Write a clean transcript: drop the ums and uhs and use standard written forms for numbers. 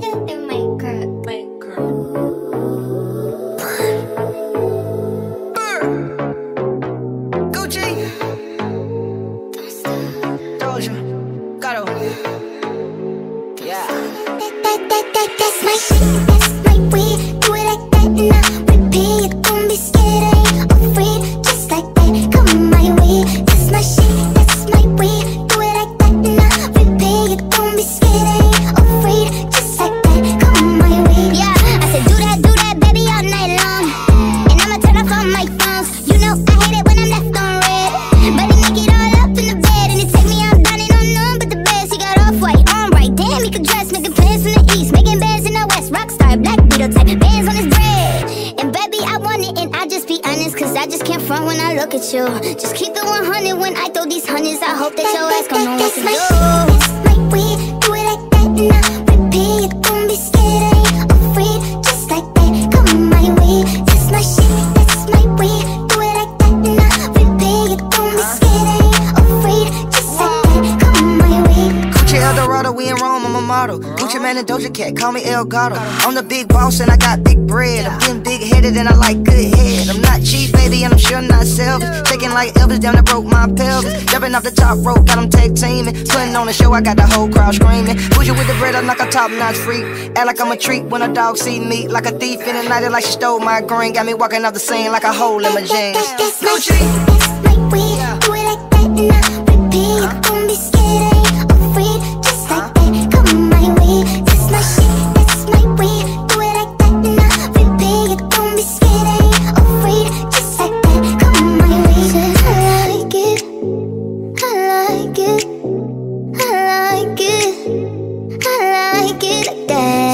That's my shit, that's my weed. Do it like that and I repeat. Don't be scared, I ain't afraid. Just like that, come my way. That's my shit, that's my weed. Do it like that and I repeat. Don't be scared, I ain't afraid. Just like that, come my way. Yeah, I said do that, baby, all night long. And I'ma turn off all my phones. You know I hate it when I'm left on red. But it make it all up in the bed. And it take me out down and on none but the best. He got off-white, on right. Damn, he could dress, making plans in the east, making bands in the west. Rockstar, Black Beetle type, bands on his bread. And baby, I want it, and I just be honest, cause I just can't front when I look at you. Just keep it 100 when I throw these hundreds. I hope that your ass gon' know what to do. That's my weed, do it like that and I repeat. Don't be scared, I ain't afraid. Just like that, come my way. That's my shit, that's my weed. Do it like that and I repeat. Don't be scared, I ain't afraid. Just like that, come my way. Gucci Eldorado, we in Rome, I'm a model. Gucci Mane and Doja Cat, call me El Gato. I'm the big boss and I got big bread. I'm getting big-headed and I like good head. I'm not cheap, baby, and I'm sure not selfish. Taking like Elvis down that broke my pelvis. Jumping off the top rope, got them tag teaming. Putting on a show, I got the whole crowd screaming. Bougie with the bread, I'm like a top-notch freak. Act like I'm a treat when a dog see me. Like a thief in the night, like she stole my green. Got me walking off the scene like a hole in my jeans. Gucci, that's my weed. Do it like that and I repeat. Don't be scared, I ain't afraid. Just like that, come my way. That's my shit, that's my weed. Do it like that and I repeat. Don't be scared, I ain't afraid. Just like that, come my way. I like it, I like it, I like it, I like it like that.